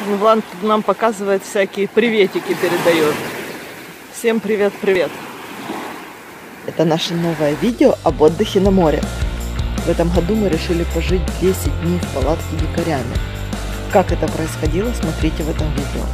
Влад нам показывает всякие приветики, передает. Всем привет-привет. Это наше новое видео об отдыхе на море. В этом году мы решили пожить 10 дней в палатке дикарями. Как это происходило, смотрите в этом видео.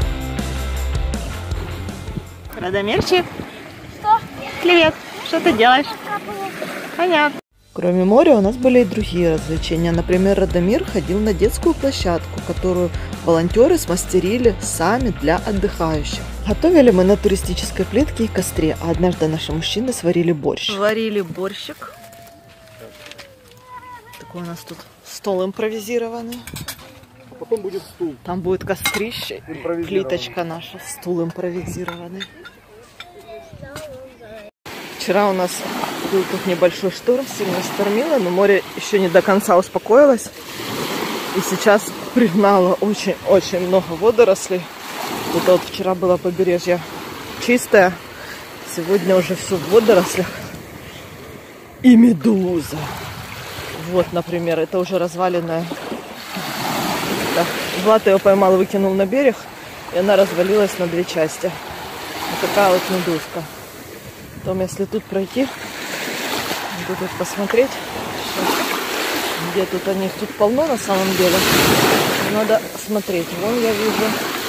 Радомирчик? Что? Привет. Что ты делаешь? Понятно. Кроме моря у нас были и другие развлечения. Например, Радомир ходил на детскую площадку, которую волонтеры смастерили сами для отдыхающих. Готовили мы на туристической плитке и костре, а однажды наши мужчины сварили борщ. Сварили борщик. Такой у нас тут стол импровизированный. А потом будет стул. Там будет кострище, плиточка наша, стул импровизированный. Вчера у нас был тут небольшой шторм, сильно штормило, но море еще не до конца успокоилось. И сейчас пригнало очень-очень много водорослей. Вот вчера было побережье чистое, сегодня уже все в водорослях. И медуза. Вот, например, это уже разваленная. Так, Влад ее поймал, выкинул на берег, и она развалилась на две части. Вот такая вот медузка. Потом, если тут пройти, буду посмотреть, где тут они, их тут полно на самом деле. Надо смотреть. Вон я вижу.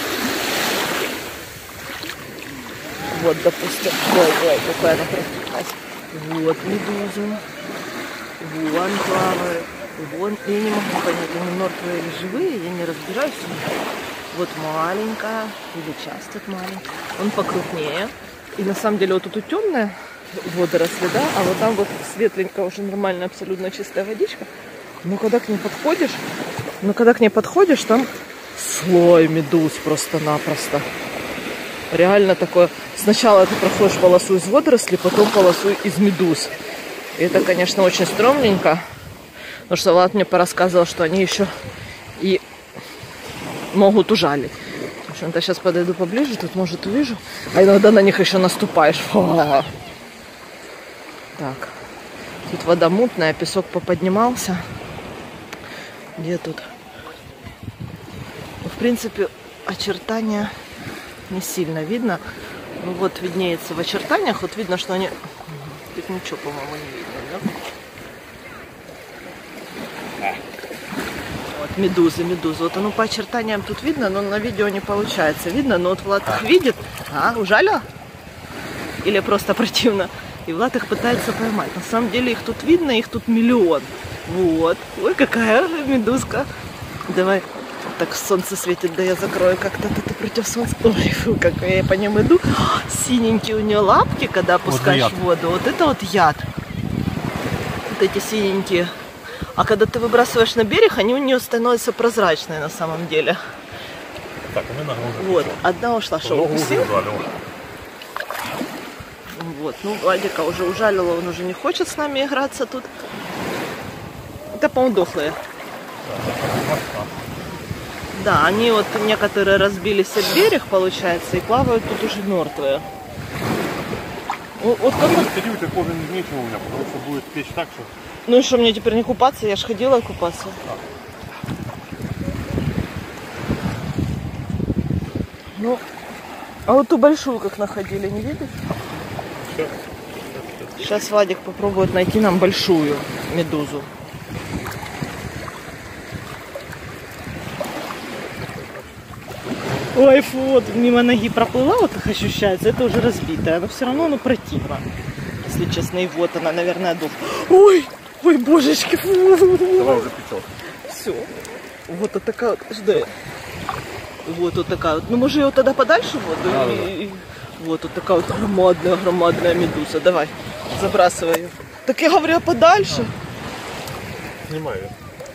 Вот, допустим. Ой, какая она красивая. Вот медуза. Вон плавает. Вон, я не могу понять, они мертвые или живые, я не разбираюсь. Вот маленькая, или часть от маленькая. Он покрупнее. И на самом деле вот тут темная водоросли, да, а вот там вот светленькая, уже нормальная, абсолютно чистая водичка. Но когда к ней подходишь, там слой медуз просто-напросто. Реально такое. Сначала ты проходишь полосу из водорослей, потом полосу из медуз. И это, конечно, очень стрёмненько. Потому что Влад мне порассказывал, что они еще и могут ужалить. Я сейчас подойду поближе, тут, может, увижу. А иногда на них еще наступаешь. Фу. Так. Тут вода мутная, песок поподнимался. Где тут? В принципе, очертания не сильно видно. Ну вот виднеется в очертаниях. Вот видно, что они... Тут ничего, по-моему, не видно, да? Медузы. Вот оно по очертаниям тут видно, но на видео не получается. Видно, но вот Влад их видит. А, ужалила? Или просто противно? И Влад их пытается поймать. На самом деле их тут видно, их тут миллион. Вот. Ой, какая медузка. Давай. Так солнце светит, да я закрою как-то. Ты против солнца. Ой, фу, как я по ним иду. Синенькие у нее лапки, когда опускаешь в воду. Вот это вот яд. Вот эти синенькие. А когда ты выбрасываешь на берег, они у нее становятся прозрачные на самом деле. Так, у меня вот, одна ушла, что укусил. Вот, ну Владика уже ужалила, он уже не хочет с нами играться тут. Это, по-моему, дохлые. Да, они вот некоторые разбились об берег, получается, и плавают тут уже мертвые. Вот как он... Такого нечего у меня, потому что будет печь так, что... Ну и что, мне теперь не купаться? Я ж ходила купаться. Ну, а вот ту большую как находили, не видишь? Сейчас Владик попробует найти нам большую медузу. Ой, фу, вот мимо ноги проплыла, вот так ощущается, это уже разбитая, но все равно оно противно. Если честно, и вот она, наверное, дохла. Ой! Ой, божечки, фу. Давай уже печет. Все. Вот такая вот, жди. Вот такая вот. Ну, может, ее тогда подальше в воду? Да. Вот такая вот громадная медуза. Давай, забрасывай ее. Так я говорю, подальше. Снимай ее.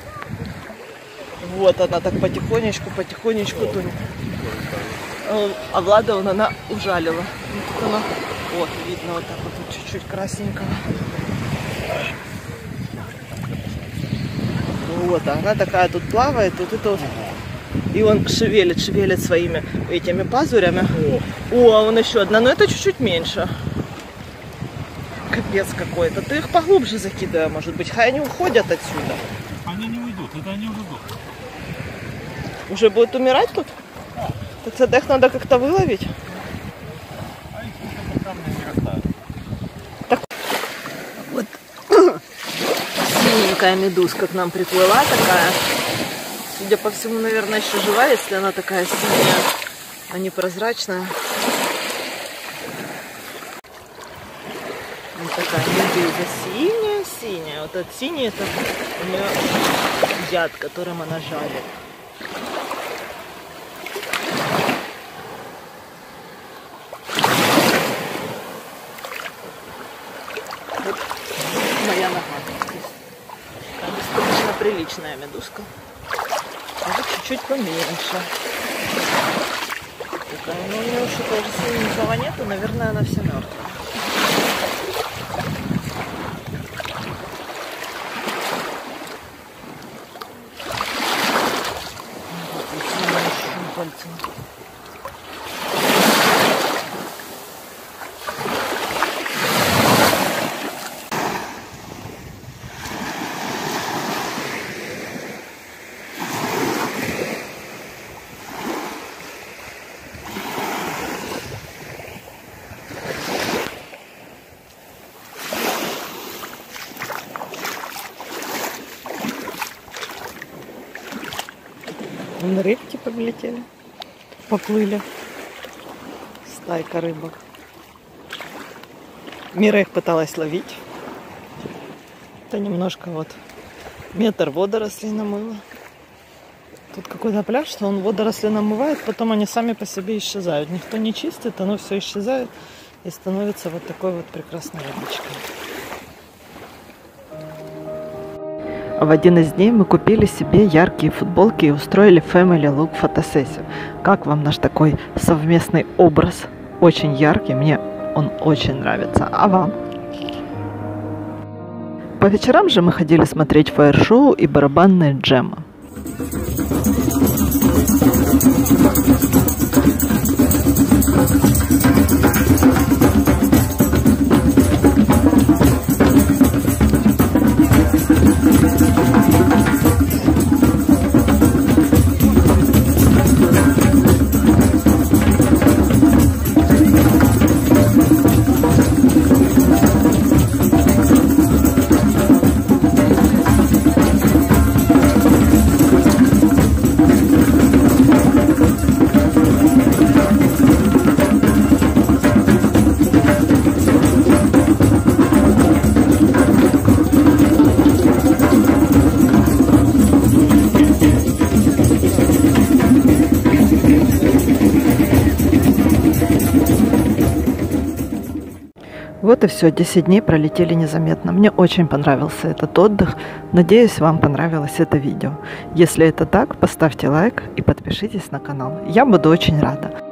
Вот она так потихонечку тонет. А Влада, она ужалила. Ну, тут она, вот, видно вот так вот, чуть-чуть красненького. Вот, она такая тут плавает, вот это вот. И он шевелит своими этими пазурями. О, а он еще одна, но это чуть-чуть меньше. Капец какой-то. Ты их поглубже закидывай, может быть. Хай они уходят отсюда. Они не уйдут, это они уже идут. Уже будут умирать тут? ТЦД надо как-то выловить. А их по камням не растают. Так. Вот синенькая медузка к нам приплыла такая. Судя по всему, наверное, еще жива, если она такая синяя, а не прозрачная. Вот такая медуза синяя. Вот этот синий, это у нее яд, которым она жалит. Вот моя нога. Достаточно приличная медузка. Может, чуть-чуть поменьше. Такая, но у нее еще тоже синенького нету, наверное, она вся мертвая. Рыбки подлетели, поплыли. Стайка рыбок. Мира их пыталась ловить. Это немножко вот метр водорослей намыло. Тут какой-то пляж, что он водоросли намывает, потом они сами по себе исчезают. Никто не чистит, оно все исчезает и становится вот такой вот прекрасной рыбочкой. В один из дней мы купили себе яркие футболки и устроили Family Look фотосессию. Как вам наш такой совместный образ? Очень яркий, мне он очень нравится. А вам? По вечерам же мы ходили смотреть фаер-шоу и барабанные джемы. Вот и все, 10 дней пролетели незаметно. Мне очень понравился этот отдых. Надеюсь, вам понравилось это видео. Если это так, поставьте лайк и подпишитесь на канал. Я буду очень рада.